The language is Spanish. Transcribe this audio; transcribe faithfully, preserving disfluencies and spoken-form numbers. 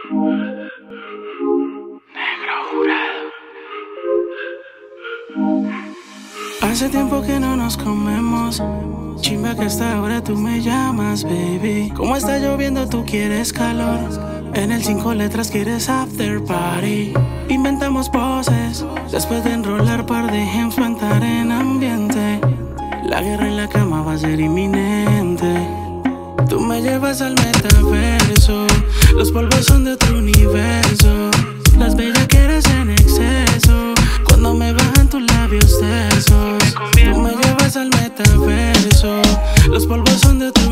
Negro jurado. Hace tiempo que no nos comemos. Chimba que hasta ahora tú me llamas, baby. Como está lloviendo, tú quieres calor. En el cinco letras quieres after party. Inventamos poses. Después de enrolar par de ejemplos, entrar en ambiente. La guerra en la cama va a ser inminente. Tú me llevas al metaverso. Los polvos son de otro universo. Las bellaqueras en exceso. Cuando me bajan tus labios tersos. Tú me llevas al metaverso. Los polvos son de otro